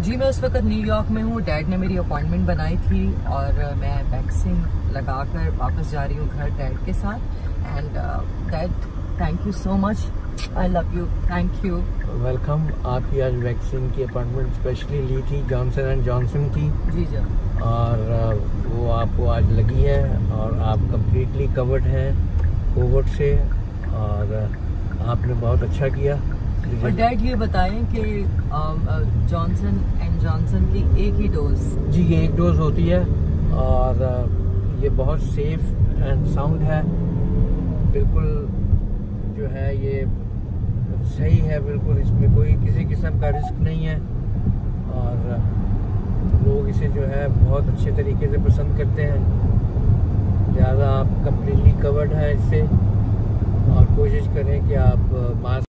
जी मैं उस वक्त न्यूयॉर्क में हूँ। डैड ने मेरी अपॉइंटमेंट बनाई थी और मैं वैक्सीन लगाकर वापस जा रही हूँ घर डैड के साथ। And dad, thank you so much, I love you, thank you. Welcome. आपकी आज वैक्सीन की अपॉइंटमेंट स्पेशली ली थी जॉनसन एंड जॉनसन की। जी जी। और वो आपको आज लगी है और आप कंप्लीटली कवर्ड हैं कोविड से, और आपने बहुत अच्छा किया। और डैड ये बताएं कि जॉनसन एंड जॉनसन की एक ही डोज? जी, ये एक डोज होती है और ये बहुत सेफ एंड साउंड है, बिल्कुल जो है ये सही है, बिल्कुल इसमें कोई किसी किस्म का रिस्क नहीं है। और लोग इसे जो है बहुत अच्छे तरीके से पसंद करते हैं, लिहाजा आप कम्प्लीटली कवर्ड है इससे। और कोशिश करें कि आप मास्क